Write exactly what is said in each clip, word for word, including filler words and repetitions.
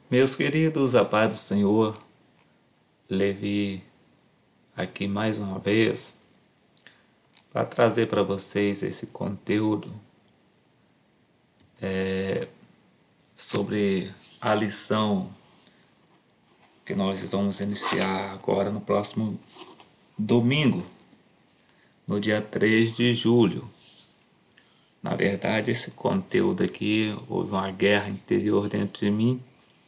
Meus queridos, a paz do Senhor, Levi aqui mais uma vez para trazer para vocês esse conteúdo é, sobre a lição que nós vamos iniciar agora no próximo domingo, no dia três de julho. Na verdade, esse conteúdo aqui, houve uma guerra interior dentro de mim,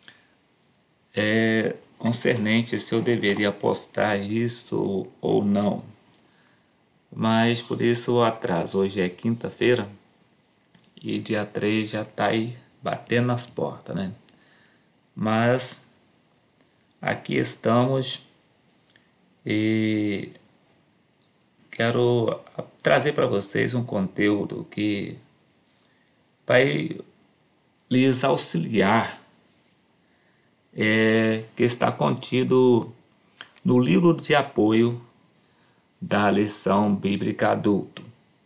é concernente se eu deveria postar isso ou não. Mas por isso o atraso. Hoje é quinta-feira e dia três já está aí batendo nas portas, né? Mas aqui estamos e quero trazer para vocês um conteúdo que vai lhes auxiliar, é, que está contido no livro de apoio da lição bíblica adulto.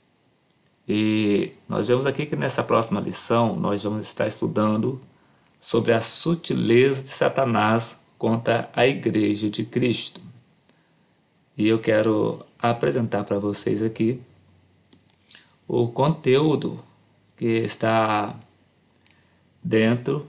E nós vemos aqui que nessa próxima lição nós vamos estar estudando sobre a sutileza de Satanás contra a Igreja de Cristo. E eu quero apresentar para vocês aqui o conteúdo que está dentro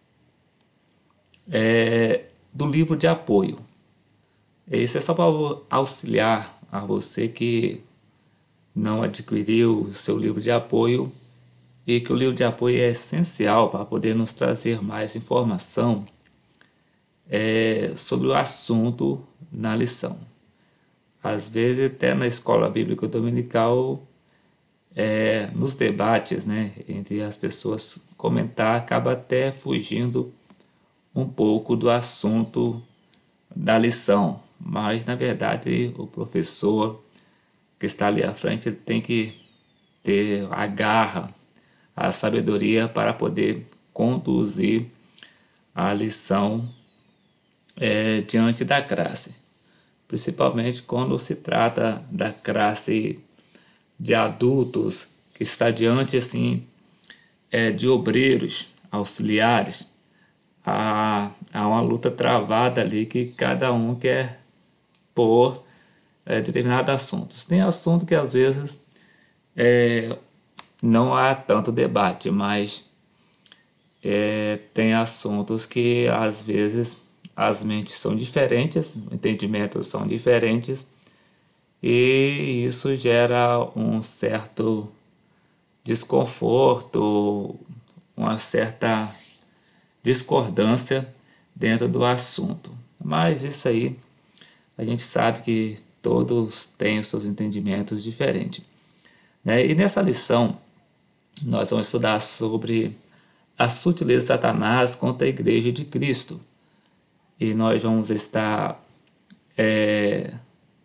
é, do livro de apoio. Isso é só para auxiliar a você que não adquiriu o seu livro de apoio e que o livro de apoio é essencial para poder nos trazer mais informação é, sobre o assunto na lição. Às vezes até na escola bíblica dominical, é, nos debates, né, entre as pessoas comentar, acaba até fugindo um pouco do assunto da lição. Mas, na verdade, o professor que está ali à frente ele tem que ter a garra, a sabedoria para poder conduzir a lição é, diante da classe. Principalmente quando se trata da classe de adultos que está diante assim, é, de obreiros, auxiliares. Há, há uma luta travada ali que cada um quer por é, determinados assuntos. Tem assunto que às vezes é, não há tanto debate, mas é, tem assuntos que às vezes as mentes são diferentes, entendimentos são diferentes, e isso gera um certo desconforto, uma certa discordância dentro do assunto. Mas isso aí a gente sabe que todos têm os seus entendimentos diferentes, né? E nessa lição nós vamos estudar sobre a sutileza de Satanás contra a Igreja de Cristo. E nós vamos estar é,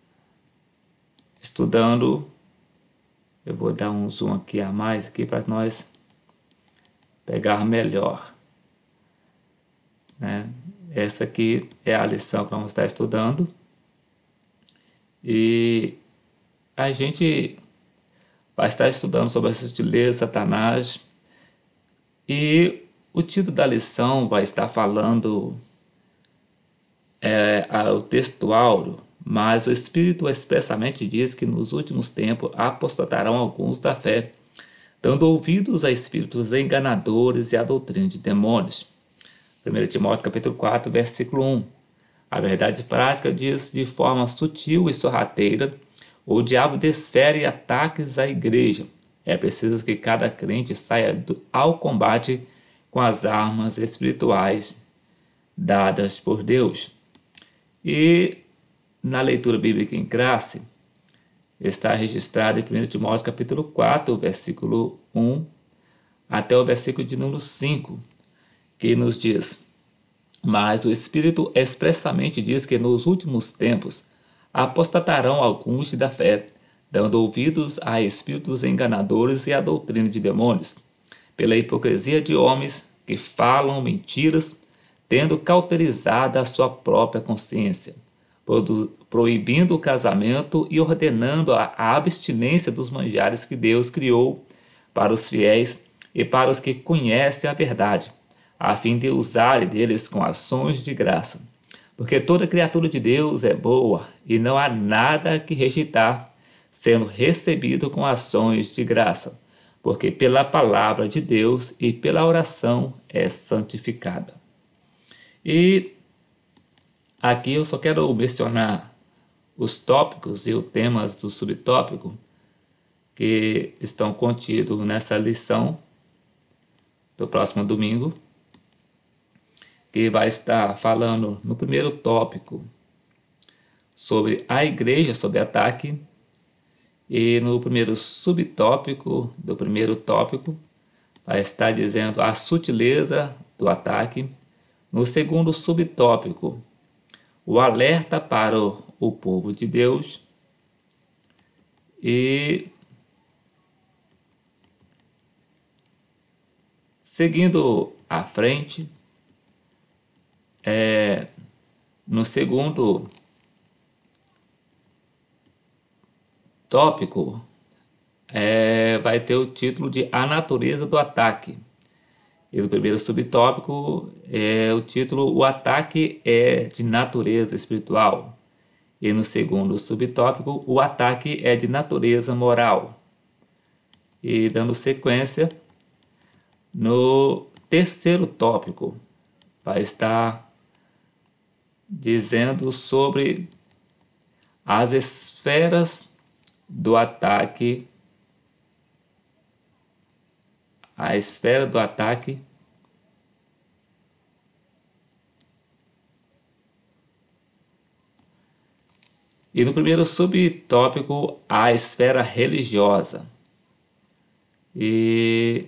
estudando. Eu vou dar um zoom aqui a mais aqui para nós pegar melhor, né? Essa aqui é a lição que nós vamos estar estudando. E a gente vai estar estudando sobre a sutileza de Satanás. E o título da lição vai estar falando é, o texto áureo, mas o Espírito expressamente diz que nos últimos tempos apostatarão alguns da fé, dando ouvidos a espíritos enganadores e à doutrina de demônios. primeiro Timóteo capítulo quatro, versículo um. A verdade prática diz de forma sutil e sorrateira: o diabo desfere ataques à igreja. É preciso que cada crente saia do, ao combate com as armas espirituais dadas por Deus. E na leitura bíblica em classe está registrado em primeiro Timóteo capítulo quatro, versículo um até o versículo de número cinco, que nos diz: mas o Espírito expressamente diz que nos últimos tempos apostatarão alguns da fé, dando ouvidos a espíritos enganadores e à doutrina de demônios, pela hipocrisia de homens que falam mentiras, tendo cauterizada a sua própria consciência, proibindo o casamento e ordenando a abstinência dos manjares que Deus criou para os fiéis e para os que conhecem a verdade, a fim de usarem deles com ações de graça. Porque toda criatura de Deus é boa, e não há nada que rejeitar, sendo recebido com ações de graça, porque pela palavra de Deus e pela oração é santificada. E aqui eu só quero mencionar os tópicos e os temas do subtópico que estão contidos nessa lição do próximo domingo, que vai estar falando no primeiro tópico sobre a igreja sob ataque, e no primeiro subtópico do primeiro tópico vai estar dizendo a sutileza do ataque. No segundo subtópico, o alerta para o, o povo de Deus. E seguindo à frente, é, no segundo tópico, é, vai ter o título de A Natureza do Ataque. E no primeiro subtópico, é, o título O Ataque é de Natureza Espiritual. E no segundo subtópico, o ataque é de natureza moral. E dando sequência, no terceiro tópico, vai estar dizendo sobre as esferas do ataque, a esfera do ataque e no primeiro subtópico, a esfera religiosa. E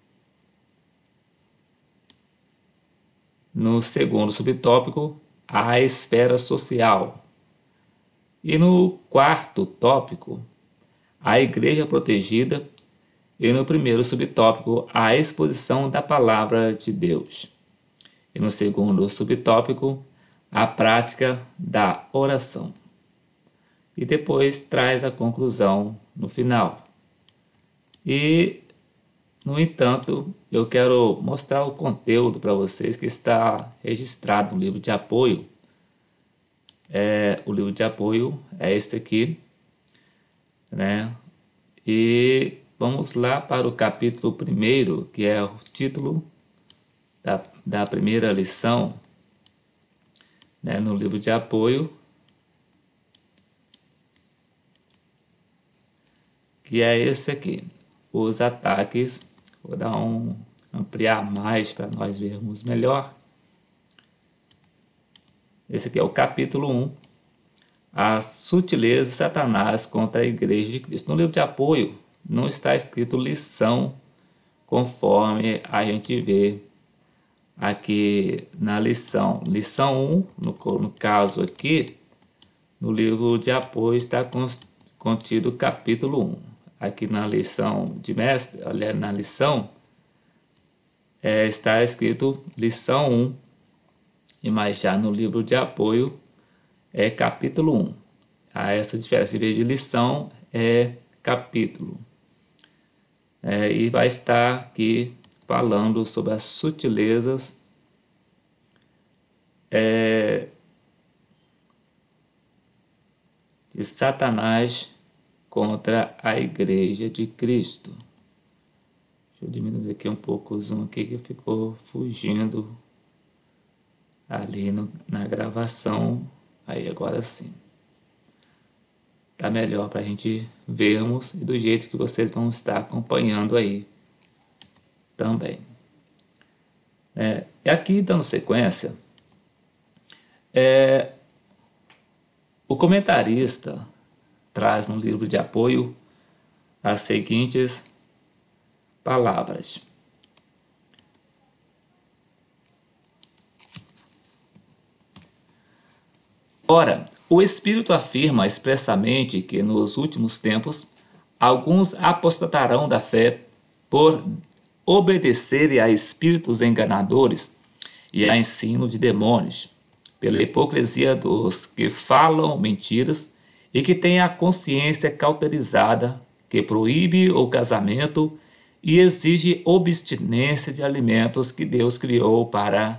no segundo subtópico, a esfera social. E no quarto tópico, a igreja protegida. E no primeiro subtópico, a exposição da palavra de Deus. E no segundo subtópico, a prática da oração. E depois traz a conclusão no final. E, no entanto, eu quero mostrar o conteúdo para vocês que está registrado no livro de apoio. É, o livro de apoio é este aqui, né? E vamos lá para o capítulo primeiro, que é o título da, da primeira lição, né, no livro de apoio, que é esse aqui, os ataques. Vou dar um ampliar mais para nós vermos melhor. Esse aqui é o capítulo um, a sutileza de Satanás contra a igreja de Cristo. No livro de apoio não está escrito lição, conforme a gente vê aqui na lição. Lição um, no, no caso aqui, no livro de apoio está contido o capítulo um. Aqui na lição de mestre, olha, na lição, é, está escrito lição um, e mais já no livro de apoio é capítulo um. Há essa diferença, em vez de lição, é capítulo. É, e vai estar aqui falando sobre as sutilezas é, de Satanás contra a igreja de Cristo. Deixa eu diminuir aqui um pouco o zoom aqui, que ficou fugindo ali no, na gravação. Aí agora sim tá melhor para a gente vermos, e do jeito que vocês vão estar acompanhando aí também. É, e aqui, dando sequência, é, o comentarista traz no livro de apoio as seguintes palavras. Ora, o Espírito afirma expressamente que nos últimos tempos alguns apostatarão da fé por obedecerem a espíritos enganadores e a ensino de demônios, pela hipocrisia dos que falam mentiras e que têm a consciência cauterizada, que proíbe o casamento e exige abstinência de alimentos que Deus criou para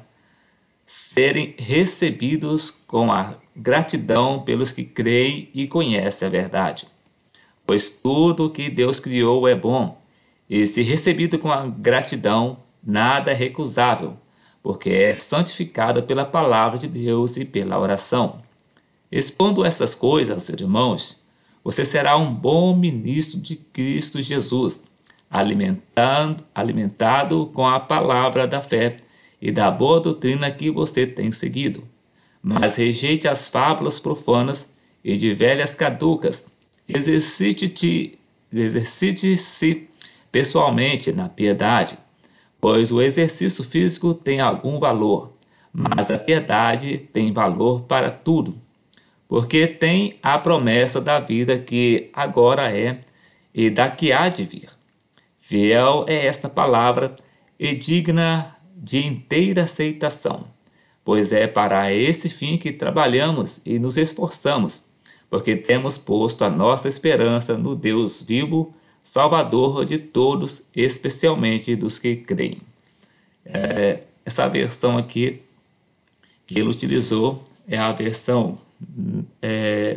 serem recebidos com a gratidão pelos que creem e conhecem a verdade. Pois tudo que Deus criou é bom, e se recebido com a gratidão, nada é recusável, porque é santificado pela palavra de Deus e pela oração. Expondo essas coisas, irmãos, você será um bom ministro de Cristo Jesus, alimentando, alimentado com a palavra da fé e da boa doutrina que você tem seguido. Mas rejeite as fábulas profanas e de velhas caducas. Exercite-te, exercite-se pessoalmente na piedade, pois o exercício físico tem algum valor, mas a piedade tem valor para tudo, porque tem a promessa da vida que agora é e da que há de vir. Fiel é esta palavra e digna de inteira aceitação, pois é para esse fim que trabalhamos e nos esforçamos, porque temos posto a nossa esperança no Deus vivo, Salvador de todos, especialmente dos que creem. É, essa versão aqui que ele utilizou é a versão é,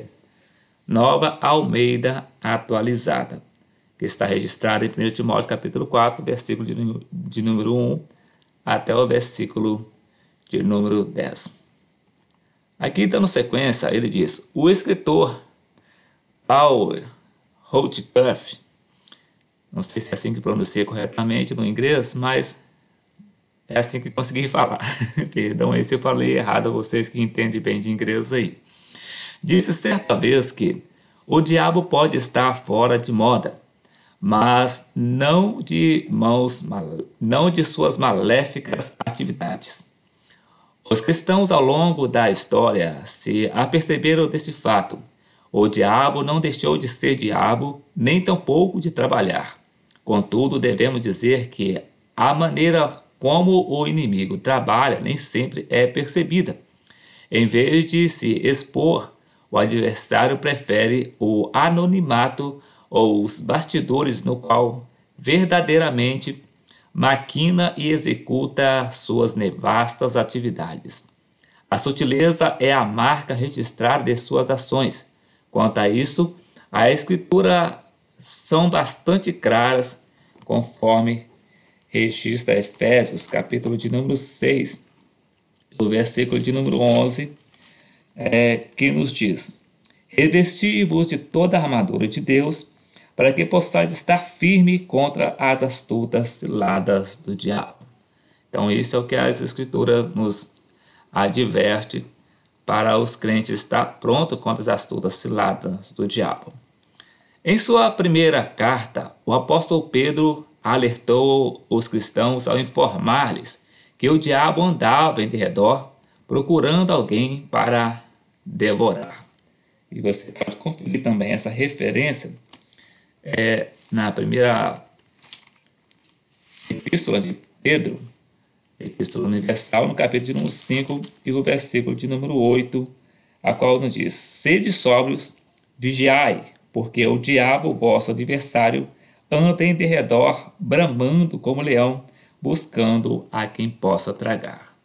Nova Almeida Atualizada, que está registrada em primeiro Timóteo capítulo quatro, versículo de, de número um até o versículo de número dez. Aqui, dando sequência, ele diz: o escritor Paul Houteperth, não sei se é assim que pronuncia corretamente no inglês, mas é assim que consegui falar. Perdão aí se eu falei errado a vocês que entendem bem de inglês aí. Disse certa vez que o diabo pode estar fora de moda, mas não de mãos, não de suas maléficas atividades. Os cristãos ao longo da história se aperceberam desse fato. O diabo não deixou de ser diabo, nem tampouco de trabalhar. Contudo, devemos dizer que a maneira como o inimigo trabalha nem sempre é percebida. Em vez de se expor, o adversário prefere o anonimato ou os bastidores no qual verdadeiramente maquina e executa suas nevastas atividades. A sutileza é a marca registrada de suas ações. Quanto a isso, a Escritura são bastante claras, conforme registra Efésios, capítulo de número seis, o versículo de número onze, é, que nos diz: revesti-vos de toda a armadura de Deus, para que possais estar firme contra as astutas ciladas do diabo. Então, isso é o que a Escritura nos adverte para os crentes estar pronto contra as astutas ciladas do diabo. Em sua primeira carta, o apóstolo Pedro alertou os cristãos ao informar-lhes que o diabo andava em derredor procurando alguém para devorar. E você pode conferir também essa referência é, na primeira epístola de Pedro, Epístola Universal, no capítulo de número cinco e o versículo de número oito, a qual nos diz: sede sóbrios, vigiai, porque o diabo, vosso adversário, anda em derredor, bramando como leão, buscando a quem possa tragar.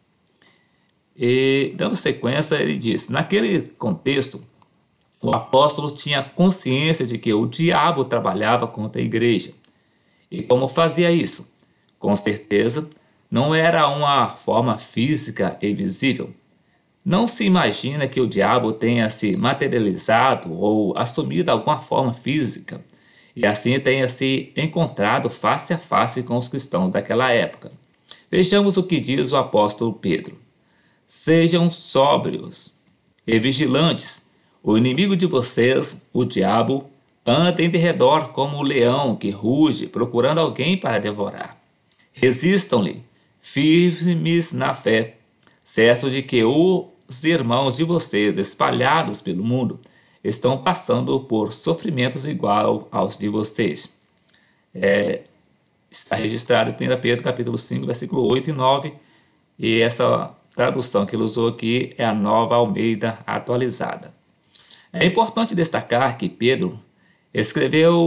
E, dando sequência, ele diz: naquele contexto, o apóstolo tinha consciência de que o diabo trabalhava contra a igreja. E como fazia isso? Com certeza, não era uma forma física e visível. Não se imagina que o diabo tenha se materializado ou assumido alguma forma física, e assim tenha se encontrado face a face com os cristãos daquela época. Vejamos o que diz o apóstolo Pedro: sejam sóbrios e vigilantes. O inimigo de vocês, o diabo, anda em derredor como o leão que ruge, procurando alguém para devorar. Resistam-lhe, firmes na fé, certos de que os irmãos de vocês, espalhados pelo mundo, estão passando por sofrimentos igual aos de vocês. É, está registrado em primeiro Pedro, capítulo cinco, versículo oito e nove, e essa tradução que ele usou aqui é a Nova Almeida Atualizada. É importante destacar que Pedro escreveu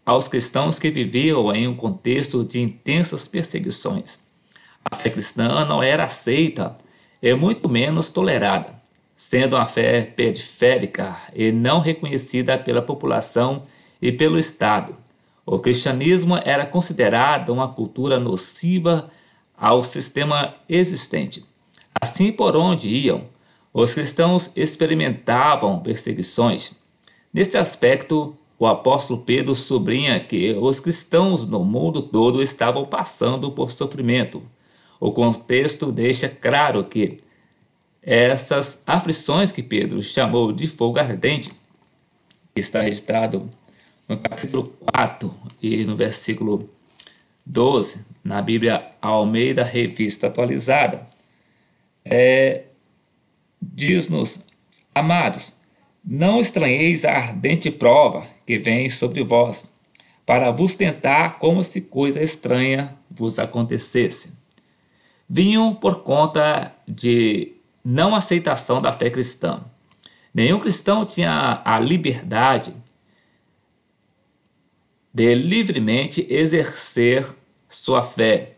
aos cristãos que viviam em um contexto de intensas perseguições. A fé cristã não era aceita e muito menos tolerada, sendo uma fé periférica e não reconhecida pela população e pelo Estado. O cristianismo era considerado uma cultura nociva ao sistema existente. Assim, por onde iam, os cristãos experimentavam perseguições. Neste aspecto, o apóstolo Pedro sublinha que os cristãos no mundo todo estavam passando por sofrimento. O contexto deixa claro que essas aflições que Pedro chamou de fogo ardente, que está registrado no capítulo quatro e no versículo doze, na Bíblia Almeida Revista Atualizada, é, diz-nos: amados, não estranheis a ardente prova que vem sobre vós, para vos tentar como se coisa estranha vos acontecesse. Vinham por conta de não aceitação da fé cristã. Nenhum cristão tinha a liberdade de livremente exercer sua fé.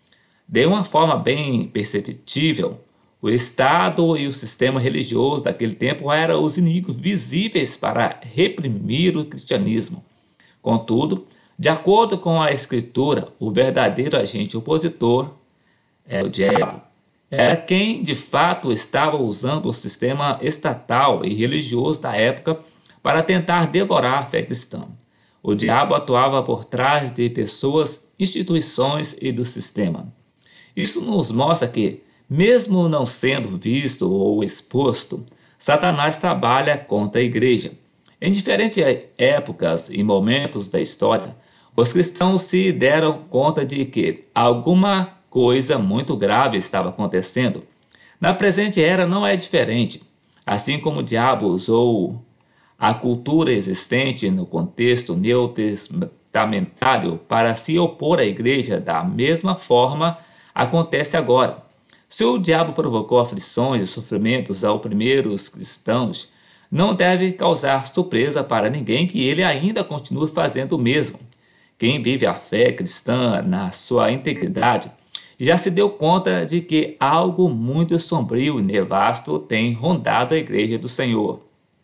De uma forma bem perceptível, o Estado e o sistema religioso daquele tempo eram os inimigos visíveis para reprimir o cristianismo. Contudo, de acordo com a Escritura, o verdadeiro agente opositor é o diabo. Era quem, de fato, estava usando o sistema estatal e religioso da época para tentar devorar a fé cristã. O diabo atuava por trás de pessoas, instituições e do sistema. Isso nos mostra que, mesmo não sendo visto ou exposto, Satanás trabalha contra a igreja. Em diferentes épocas e momentos da história, os cristãos se deram conta de que alguma coisa muito grave estava acontecendo. Na presente era não é diferente. Assim como o diabo usou a cultura existente no contexto neotestamentário para se opor à igreja, da mesma forma acontece agora. Se o diabo provocou aflições e sofrimentos aos primeiros cristãos, não deve causar surpresa para ninguém que ele ainda continue fazendo o mesmo. Quem vive a fé cristã na sua integridade já se deu conta de que algo muito sombrio e nefasto tem rondado a igreja do Senhor.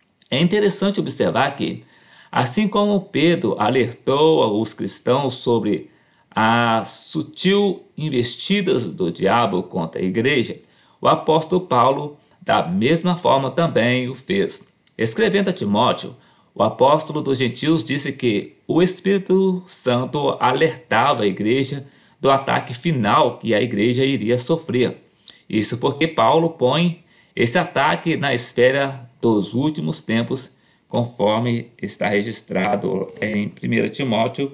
É interessante observar que, assim como Pedro alertou os cristãos sobre as sutil investidas do diabo contra a igreja, o apóstolo Paulo, da mesma forma, também o fez. Escrevendo a Timóteo, o apóstolo dos gentios disse que o Espírito Santo alertava a igreja do ataque final que a igreja iria sofrer. Isso porque Paulo põe esse ataque na esfera dos últimos tempos, conforme está registrado em primeira Timóteo,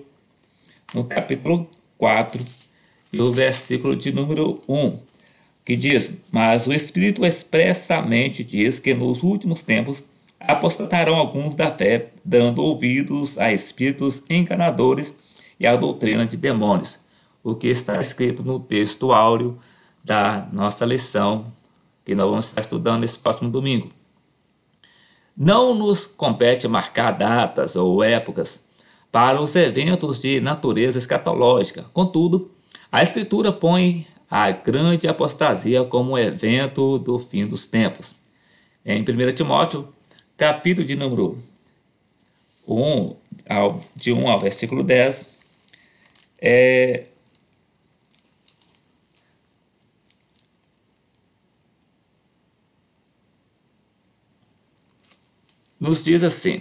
no capítulo quatro, e o versículo de número um, que diz: mas o Espírito expressamente diz que nos últimos tempos apostatarão alguns da fé, dando ouvidos a espíritos enganadores e à doutrina de demônios, o que está escrito no texto áureo da nossa lição, que nós vamos estar estudando nesse próximo domingo. Não nos compete marcar datas ou épocas para os eventos de natureza escatológica. Contudo, a Escritura põe a grande apostasia como evento do fim dos tempos. Em primeira Timóteo, capítulo de número um, de um ao versículo dez, é, nos diz assim: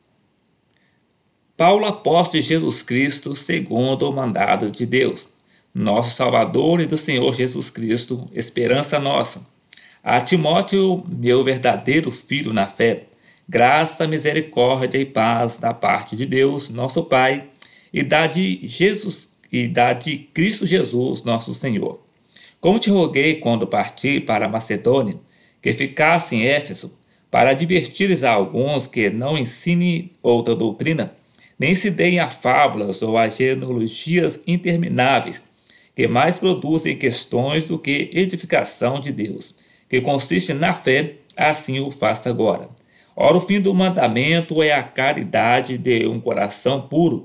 Paulo, apóstolo de Jesus Cristo, segundo o mandado de Deus, nosso Salvador, e do Senhor Jesus Cristo, esperança nossa. A Timóteo, meu verdadeiro filho na fé, graça, misericórdia e paz da parte de Deus, nosso Pai, e da de Jesus e da de Cristo Jesus, nosso Senhor. Como te roguei quando parti para a Macedônia, que ficasse em Éfeso, para advertires a alguns que não ensinem outra doutrina, nem se deem a fábulas ou a genealogias intermináveis, que mais produzem questões do que edificação de Deus, que consiste na fé, assim o faça agora. Ora, o fim do mandamento é a caridade de um coração puro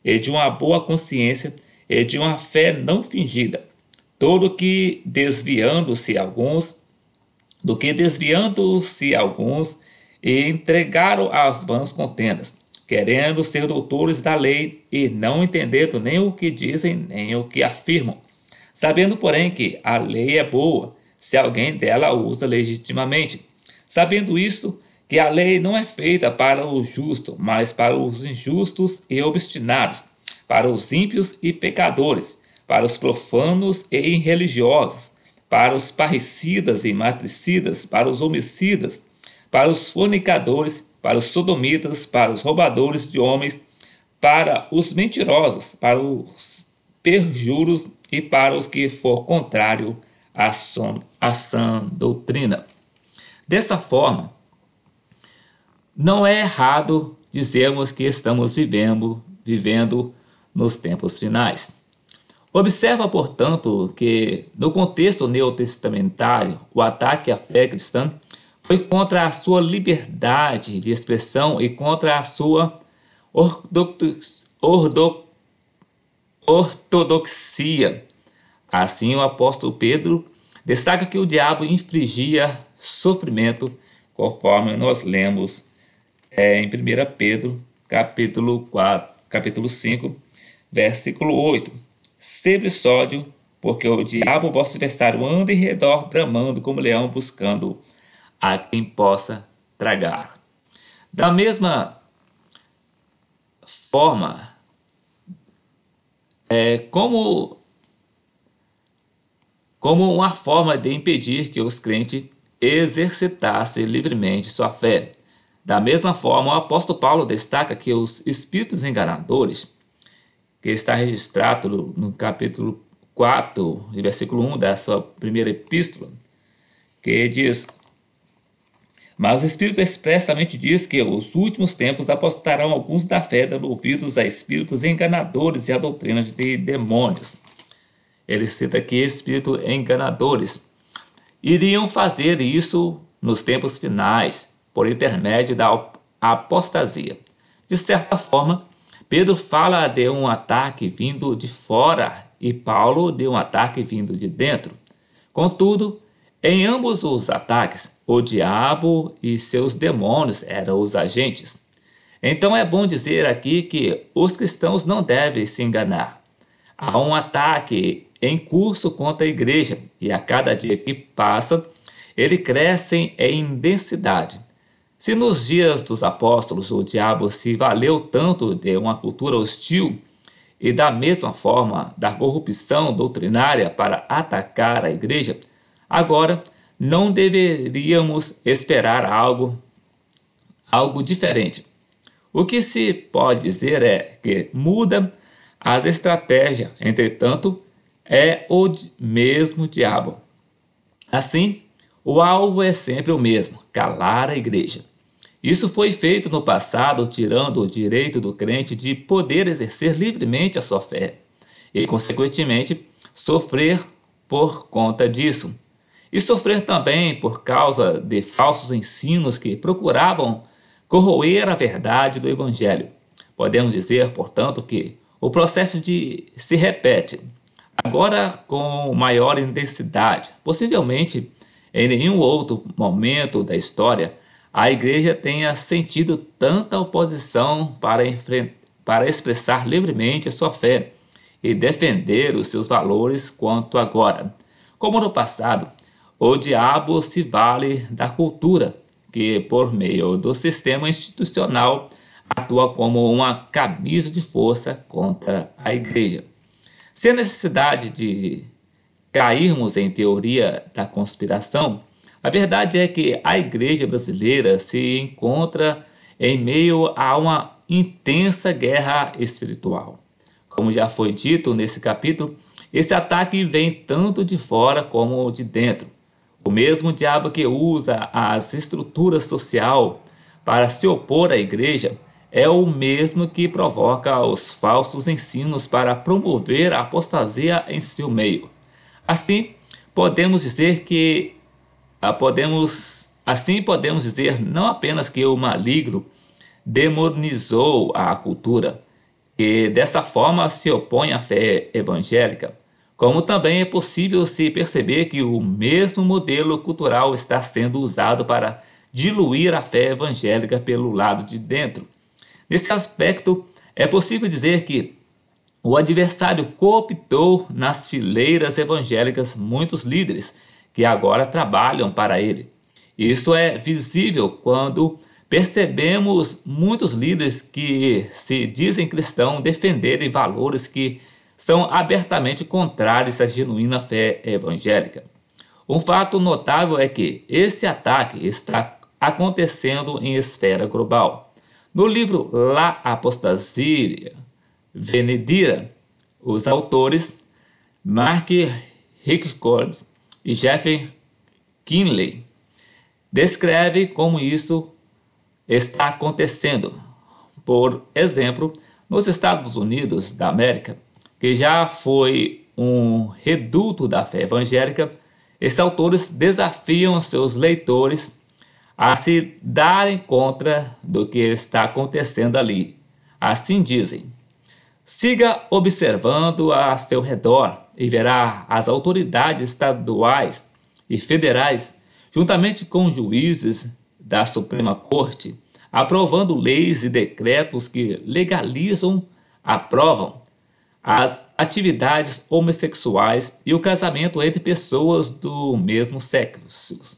e de uma boa consciência e de uma fé não fingida. Todo que desviando-se alguns, do que desviando-se alguns, e entregaram às vãs contendas, querendo ser doutores da lei e não entendendo nem o que dizem nem o que afirmam. Sabendo, porém, que a lei é boa, se alguém dela usa legitimamente. Sabendo isto, que a lei não é feita para o justo, mas para os injustos e obstinados, para os ímpios e pecadores, para os profanos e irreligiosos, para os parricidas e matricidas, para os homicidas, para os fornicadores, para os sodomitas, para os roubadores de homens, para os mentirosos, para os perjuros e para os que for contrário à sã doutrina. Dessa forma, não é errado dizermos que estamos vivendo, vivendo nos tempos finais. Observa, portanto, que no contexto neotestamentário, o ataque à fé cristã foi contra a sua liberdade de expressão e contra a sua ortodox, ordo, ortodoxia. Assim, o apóstolo Pedro destaca que o diabo infligia sofrimento, conforme nós lemos é, em primeira Pedro, capítulo quatro, capítulo cinco, versículo oito. Sempre sódio, porque o diabo, vosso adversário, anda em redor, bramando como leão, buscando a quem possa tragar. Da mesma forma, é, como, como uma forma de impedir que os crentes exercitassem livremente sua fé. Da mesma forma, o apóstolo Paulo destaca que os espíritos enganadores, que está registrado no, no capítulo quatro, versículo um da sua primeira epístola, que diz: mas o Espírito expressamente diz que os últimos tempos apostarão alguns da fé, dando ouvidos a espíritos enganadores e a doutrinas de demônios. Ele cita aqui espíritos enganadores. Iriam fazer isso nos tempos finais, por intermédio da apostasia. De certa forma, Pedro fala de um ataque vindo de fora e Paulo de um ataque vindo de dentro. Contudo, em ambos os ataques, o diabo e seus demônios eram os agentes. Então é bom dizer aqui que os cristãos não devem se enganar. Há um ataque em curso contra a igreja e a cada dia que passa, ele cresce em densidade. Se nos dias dos apóstolos o diabo se valeu tanto de uma cultura hostil e da mesma forma da corrupção doutrinária para atacar a igreja, agora não deveríamos esperar algo, algo diferente. O que se pode dizer é que muda as estratégias, entretanto, é o mesmo diabo. Assim, o alvo é sempre o mesmo: calar a igreja. Isso foi feito no passado, tirando o direito do crente de poder exercer livremente a sua fé e, consequentemente, sofrer por conta disso. E sofrer também por causa de falsos ensinos que procuravam corroer a verdade do Evangelho. Podemos dizer, portanto, que o processo de se repete, agora com maior intensidade. Possivelmente, em nenhum outro momento da história, a igreja tenha sentido tanta oposição para, para expressar livremente a sua fé e defender os seus valores quanto agora. Como no passado, o diabo se vale da cultura, que por meio do sistema institucional atua como uma camisa de força contra a igreja. Sem necessidade de cairmos em teoria da conspiração, a verdade é que a igreja brasileira se encontra em meio a uma intensa guerra espiritual. Como já foi dito nesse capítulo, esse ataque vem tanto de fora como de dentro. O mesmo diabo que usa as estruturas sociais para se opor à igreja é o mesmo que provoca os falsos ensinos para promover a apostasia em seu meio. Assim, podemos dizer que Podemos, assim podemos dizer não apenas que o maligno demonizou a cultura que dessa forma se opõe à fé evangélica, como também é possível se perceber que o mesmo modelo cultural está sendo usado para diluir a fé evangélica pelo lado de dentro. Nesse aspecto, é possível dizer que o adversário cooptou nas fileiras evangélicas muitos líderes que agora trabalham para ele. Isso é visível quando percebemos muitos líderes que se dizem cristãos defenderem valores que são abertamente contrários à genuína fé evangélica. Um fato notável é que esse ataque está acontecendo em esfera global. No livro La Apostasia Venidira, os autores Mark Rickford e Jeff Kinley descrevem como isso está acontecendo. Por exemplo, nos Estados Unidos da América, que já foi um reduto da fé evangélica, esses autores desafiam seus leitores a se darem conta do que está acontecendo ali. Assim dizem: siga observando a seu redor e verá as autoridades estaduais e federais, juntamente com juízes da Suprema Corte, aprovando leis e decretos que legalizam, aprovam as atividades homossexuais e o casamento entre pessoas do mesmo sexo.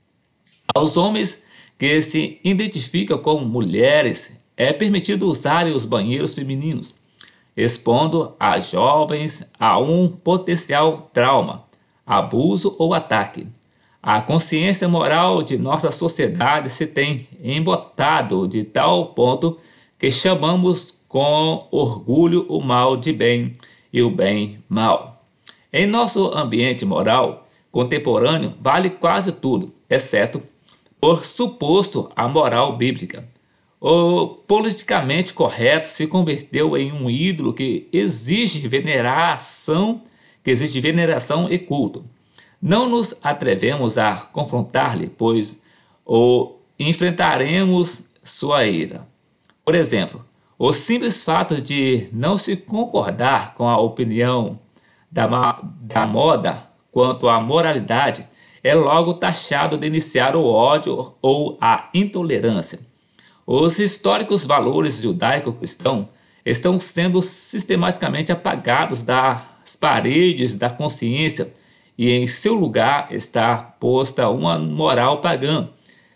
Aos homens que se identificam como mulheres é permitido usarem os banheiros femininos, expondo as jovens a um potencial trauma, abuso ou ataque. A consciência moral de nossa sociedade se tem embotado de tal ponto que chamamos com orgulho o mal de bem e o bem mal. Em nosso ambiente moral contemporâneo vale quase tudo, exceto por suposto a moral bíblica. O politicamente correto se converteu em um ídolo que exige veneração, que exige veneração e culto. Não nos atrevemos a confrontar-lhe, pois o enfrentaremos sua ira. Por exemplo, o simples fato de não se concordar com a opinião da, da moda quanto à moralidade é logo taxado de iniciar o ódio ou a intolerância. Os históricos valores judaico-cristãos estão sendo sistematicamente apagados das paredes da consciência e em seu lugar está posta uma moral pagã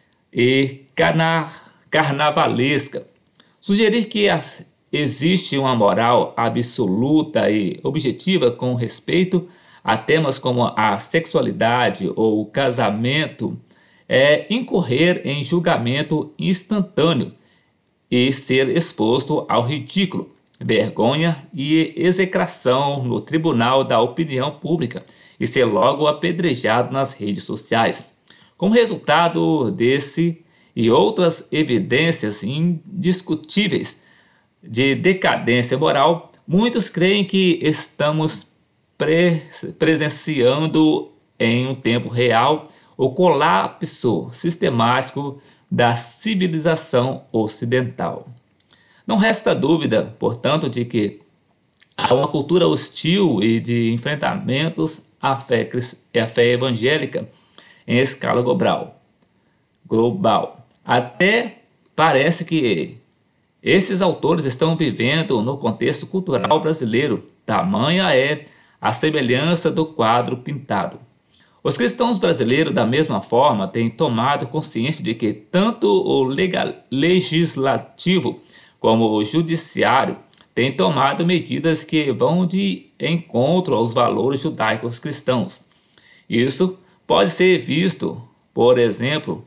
e carna, carnavalesca. Sugerir que existe uma moral absoluta e objetiva com respeito a temas como a sexualidade ou o casamento é incorrer em julgamento instantâneo e ser exposto ao ridículo, vergonha e execração no tribunal da opinião pública e ser logo apedrejado nas redes sociais. Como resultado desse e outras evidências indiscutíveis de decadência moral, muitos creem que estamos pre presenciando em um tempo real o colapso sistemático da civilização ocidental. Não resta dúvida, portanto, de que há uma cultura hostil e de enfrentamentos à fé, à fé evangélica em escala global. global. Até parece que esses autores estão vivendo no contexto cultural brasileiro, tamanha é a semelhança do quadro pintado. Os cristãos brasileiros, da mesma forma, têm tomado consciência de que tanto o legal, legislativo como o judiciário têm tomado medidas que vão de encontro aos valores judaicos cristãos. Isso pode ser visto, por exemplo,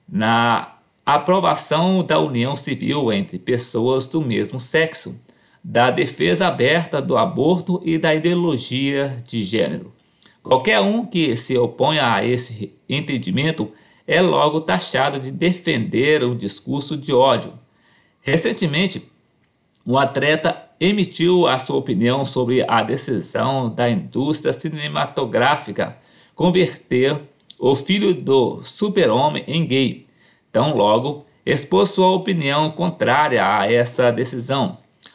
na aprovação da união civil entre pessoas do mesmo sexo, da defesa aberta do aborto e da ideologia de gênero. Qualquer um que se oponha a esse entendimento é logo taxado de defender um discurso de ódio. Recentemente, um atleta emitiu a sua opinião sobre a decisão da indústria cinematográfica converter o filho do super-homem em gay. Tão logo expôs sua opinião contrária a essa decisão.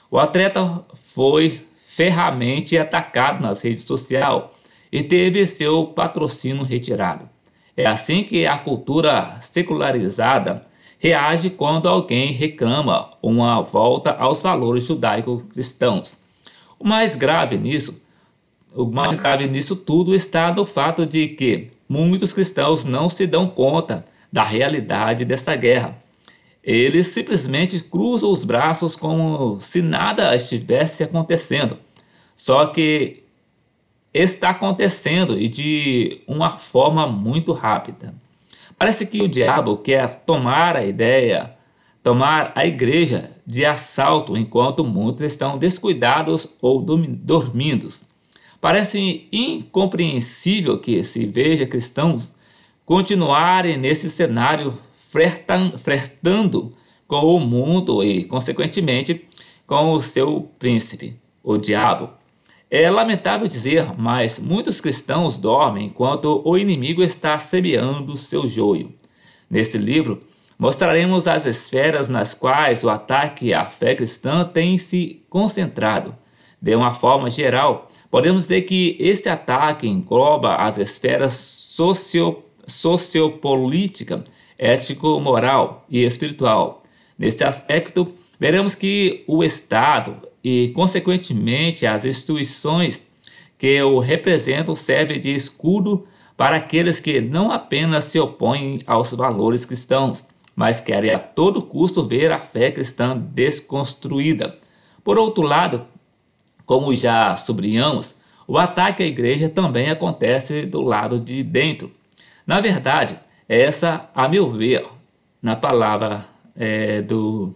O atleta foi ferramente atacado nas redes sociais e teve seu patrocínio retirado. É assim que a cultura secularizada reage quando alguém reclama uma volta aos valores judaico-cristãos. O mais grave nisso, o mais grave nisso tudo está no fato de que muitos cristãos não se dão conta da realidade dessa guerra. Eles simplesmente cruzam os braços como se nada estivesse acontecendo. Só que está acontecendo e de uma forma muito rápida. Parece que o diabo quer tomar a ideia, tomar a igreja de assalto enquanto muitos estão descuidados ou dormindo. Parece incompreensível que se veja cristãos continuarem nesse cenário flertando com o mundo e, consequentemente, com o seu príncipe, o diabo. É lamentável dizer, mas muitos cristãos dormem enquanto o inimigo está semeando seu joio. Neste livro, mostraremos as esferas nas quais o ataque à fé cristã tem se concentrado. De uma forma geral, podemos dizer que este ataque engloba as esferas socio, sociopolítica, ético-moral e espiritual. Neste aspecto, veremos que o Estado e, consequentemente, as instituições que o representam servem de escudo para aqueles que não apenas se opõem aos valores cristãos, mas querem a todo custo ver a fé cristã desconstruída. Por outro lado, como já sublinhamos, o ataque à igreja também acontece do lado de dentro. Na verdade, essa, a meu ver, na palavra é, do,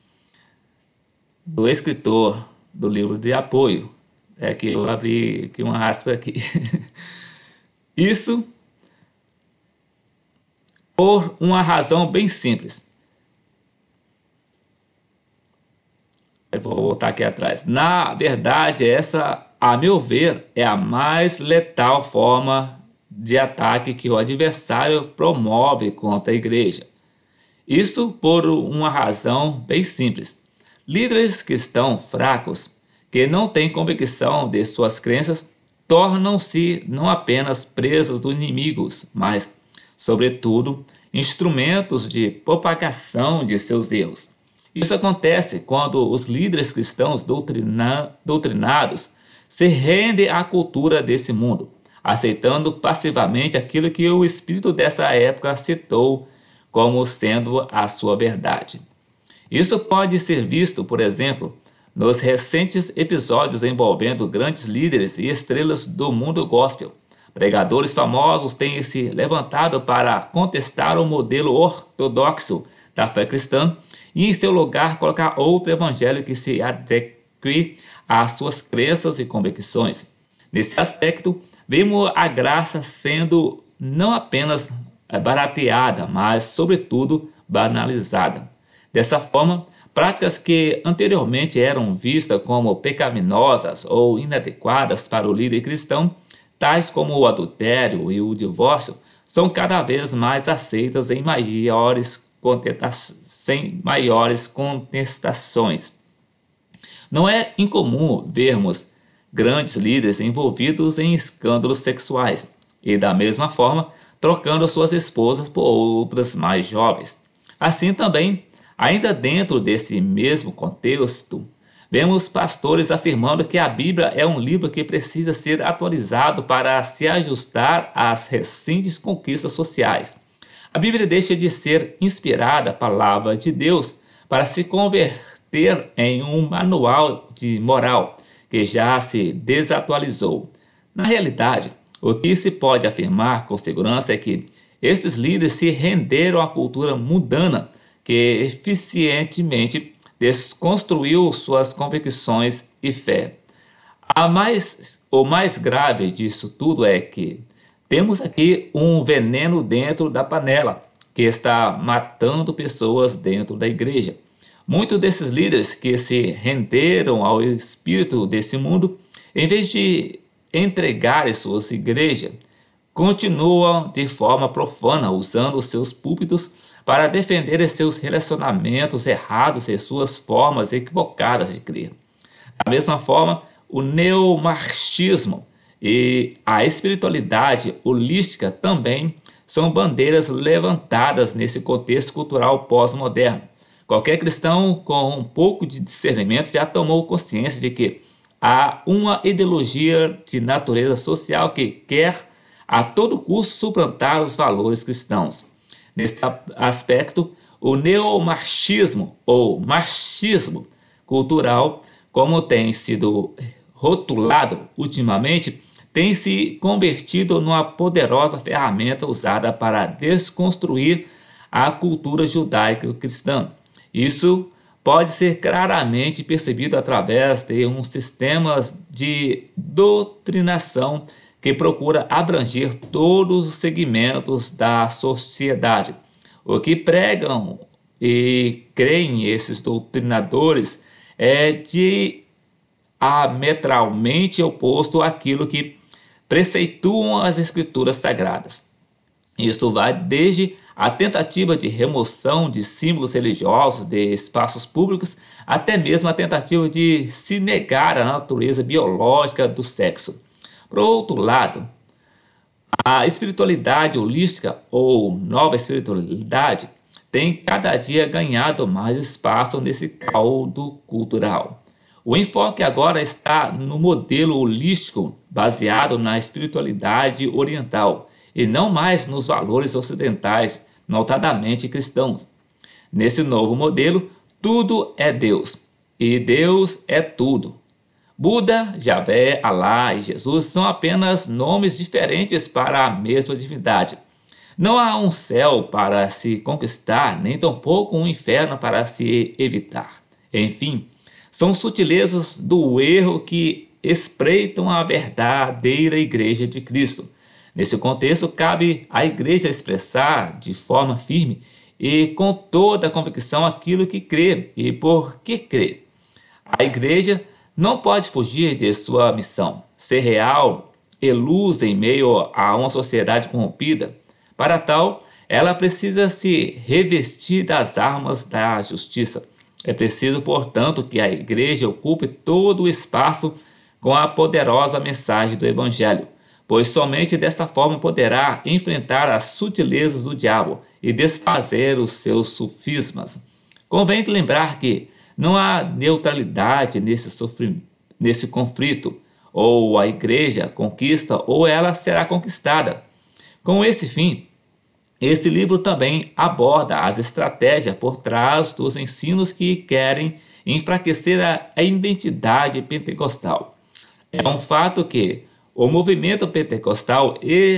do escritor do livro de apoio, é que eu abri aqui uma aspa aqui. Isso por uma razão bem simples. Eu vou voltar aqui atrás. Na verdade, essa, a meu ver, é a mais letal forma de ataque que o adversário promove contra a igreja. Isso por uma razão bem simples. Líderes que estão fracos, que não têm convicção de suas crenças, tornam-se não apenas presas dos inimigos, mas, sobretudo, instrumentos de propagação de seus erros. Isso acontece quando os líderes cristãos doutrina, doutrinados se rendem à cultura desse mundo, aceitando passivamente aquilo que o espírito dessa época citou como sendo a sua verdade. Isso pode ser visto, por exemplo, nos recentes episódios envolvendo grandes líderes e estrelas do mundo gospel. Pregadores famosos têm se levantado para contestar o modelo ortodoxo da fé cristã e, em seu lugar, colocar outro evangelho que se adeque às suas crenças e convicções. Nesse aspecto, vemos a graça sendo não apenas barateada, mas, sobretudo, banalizada. Dessa forma, práticas que anteriormente eram vistas como pecaminosas ou inadequadas para o líder cristão, tais como o adultério e o divórcio, são cada vez mais aceitas em maiores, sem maiores contestações. Não é incomum vermos grandes líderes envolvidos em escândalos sexuais e, da mesma forma, trocando suas esposas por outras mais jovens. Assim também, ainda dentro desse mesmo contexto, vemos pastores afirmando que a Bíblia é um livro que precisa ser atualizado para se ajustar às recentes conquistas sociais. A Bíblia deixa de ser inspirada palavra de Deus para se converter em um manual de moral que já se desatualizou. Na realidade, o que se pode afirmar com segurança é que esses líderes se renderam à cultura mundana que eficientemente desconstruiu suas convicções e fé. A mais, o mais grave disso tudo é que temos aqui um veneno dentro da panela que está matando pessoas dentro da igreja. Muitos desses líderes que se renderam ao espírito desse mundo, em vez de entregarem suas igrejas, continuam de forma profana usando seus púlpitos para defender seus relacionamentos errados e suas formas equivocadas de crer. Da mesma forma, o neomarxismo e a espiritualidade holística também são bandeiras levantadas nesse contexto cultural pós-moderno. Qualquer cristão com um pouco de discernimento já tomou consciência de que há uma ideologia de natureza social que quer a todo custo suplantar os valores cristãos. Nesse aspecto, o neomarxismo ou marxismo cultural, como tem sido rotulado ultimamente, tem se convertido numa poderosa ferramenta usada para desconstruir a cultura judaico-cristã. Isso pode ser claramente percebido através de um sistema de doutrinação que procura abranger todos os segmentos da sociedade. O que pregam e creem esses doutrinadores é diametralmente oposto àquilo que preceituam as escrituras sagradas. Isto vai desde a tentativa de remoção de símbolos religiosos de espaços públicos até mesmo a tentativa de se negar a natureza biológica do sexo. Por outro lado, a espiritualidade holística ou nova espiritualidade tem cada dia ganhado mais espaço nesse caldo cultural. O enfoque agora está no modelo holístico baseado na espiritualidade oriental e não mais nos valores ocidentais, notadamente cristãos. Nesse novo modelo, tudo é Deus e Deus é tudo. Buda, Javé, Alá e Jesus são apenas nomes diferentes para a mesma divindade. Não há um céu para se conquistar, nem tampouco um inferno para se evitar. Enfim, são sutilezas do erro que espreitam a verdadeira Igreja de Cristo. Nesse contexto, cabe à Igreja expressar de forma firme e com toda a convicção aquilo que crê e por que crê. A Igreja não pode fugir de sua missão, ser real e luz em meio a uma sociedade corrompida. Para tal, ela precisa se revestir das armas da justiça. É preciso, portanto, que a Igreja ocupe todo o espaço com a poderosa mensagem do Evangelho, pois somente desta forma poderá enfrentar as sutilezas do diabo e desfazer os seus sofismas. Convém lembrar que não há neutralidade nesse, sofrimento, nesse conflito. Ou a Igreja conquista ou ela será conquistada. Com esse fim, este livro também aborda as estratégias por trás dos ensinos que querem enfraquecer a identidade pentecostal. É um fato que o movimento pentecostal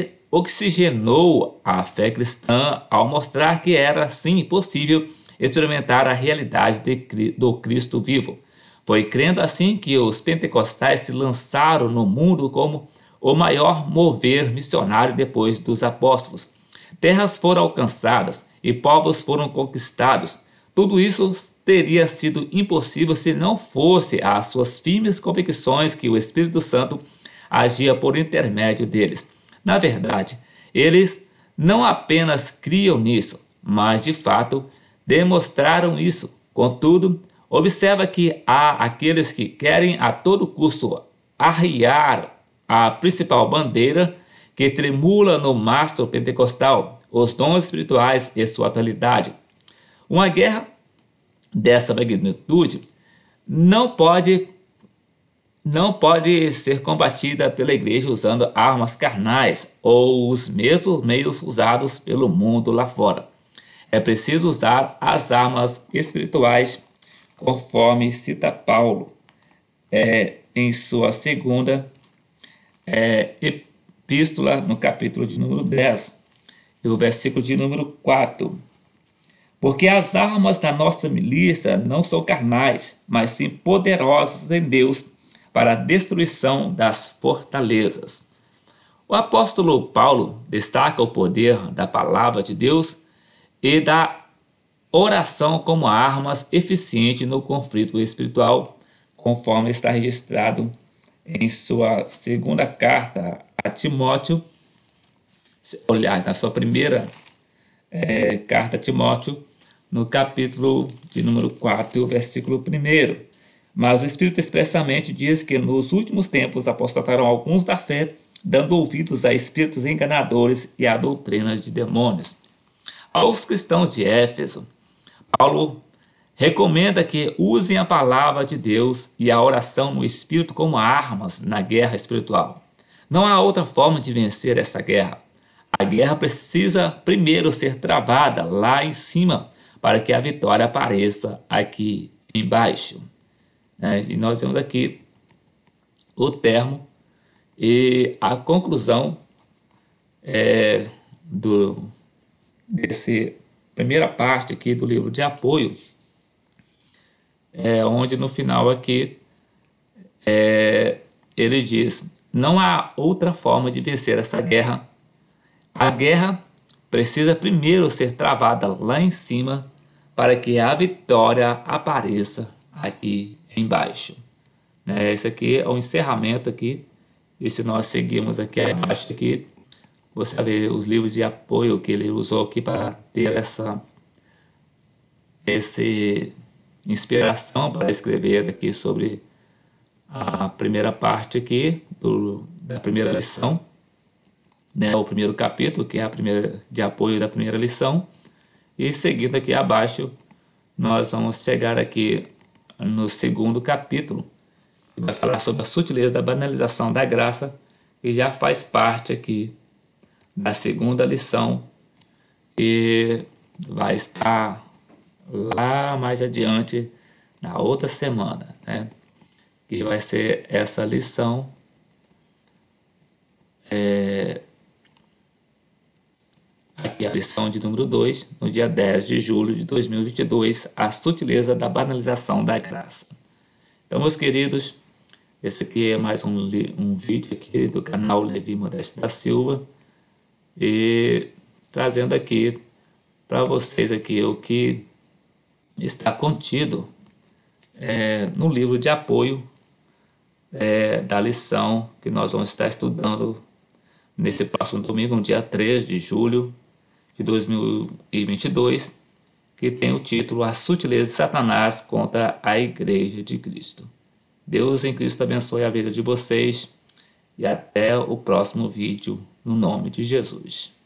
oxigenou a fé cristã ao mostrar que era sim possível experimentar a realidade de, do Cristo vivo. Foi crendo assim que os pentecostais se lançaram no mundo como o maior mover missionário depois dos apóstolos. Terras foram alcançadas e povos foram conquistados. Tudo isso teria sido impossível se não fosse as suas firmes convicções que o Espírito Santo agia por intermédio deles. Na verdade, eles não apenas criam nisso, mas de fato demonstraram isso. Contudo, observa que há aqueles que querem a todo custo arriar a principal bandeira que tremula no mastro pentecostal, os dons espirituais e sua atualidade. Uma guerra dessa magnitude não pode, não pode ser combatida pela igreja usando armas carnais ou os mesmos meios usados pelo mundo lá fora. É preciso usar as armas espirituais, conforme cita Paulo é, em sua segunda é, epístola, no capítulo de número dez, e o versículo de número quatro. Porque as armas da nossa milícia não são carnais, mas sim poderosas em Deus para a destruição das fortalezas. O apóstolo Paulo destaca o poder da palavra de Deus e da oração como armas eficientes no conflito espiritual, conforme está registrado em sua segunda carta a Timóteo, aliás, na sua primeira é, carta a Timóteo, no capítulo de número quatro, versículo um. Mas o Espírito expressamente diz que nos últimos tempos apostatarão alguns da fé, dando ouvidos a espíritos enganadores e a doutrinas de demônios. Aos cristãos de Éfeso, Paulo recomenda que usem a palavra de Deus e a oração no Espírito como armas na guerra espiritual. Não há outra forma de vencer essa guerra. A guerra precisa primeiro ser travada lá em cima para que a vitória apareça aqui embaixo. É, e nós temos aqui o termo e a conclusão é, do, desse primeira parte aqui do livro de apoio, é, onde no final aqui é, ele diz: não há outra forma de vencer essa guerra. A guerra precisa primeiro ser travada lá em cima para que a vitória apareça aqui embaixo. Né? Esse aqui é o encerramento aqui. E se nós seguirmos aqui abaixo aqui, você vai ver os livros de apoio que ele usou aqui para ter essa, essa inspiração para escrever aqui sobre a primeira parte aqui do, da primeira lição, né, o primeiro capítulo, que é a primeira de apoio da primeira lição. E seguindo aqui abaixo, nós vamos chegar aqui no segundo capítulo, que vai falar sobre a sutileza da banalização da graça, que já faz parte aqui da segunda lição e vai estar lá mais adiante na outra semana, né? Que vai ser essa lição é, aqui a lição de número dois, no dia dez de julho de dois mil e vinte e dois, a sutileza da banalização da graça. Então, meus queridos, esse aqui é mais um, um vídeo aqui do canal Levi Modesto da Silva, e trazendo aqui para vocês aqui o que está contido é, no livro de apoio é, da lição que nós vamos estar estudando nesse próximo domingo, no dia três de julho de dois mil e vinte e dois, que tem o título A Sutileza de Satanás contra a Igreja de Cristo. Deus em Cristo abençoe a vida de vocês e até o próximo vídeo, no nome de Jesus.